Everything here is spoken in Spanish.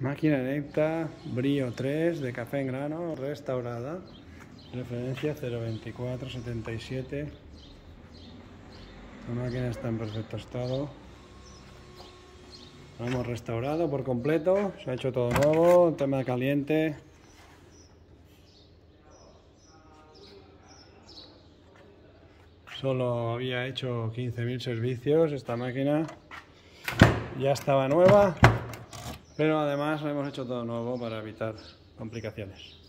Máquina Necta Brio 3 de café en grano restaurada. Referencia 02477. La máquina está en perfecto estado. La hemos restaurado por completo. Se ha hecho todo nuevo. Tema caliente. Solo había hecho 15.000 servicios. Esta máquina ya estaba nueva, pero además lo hemos hecho todo nuevo para evitar complicaciones.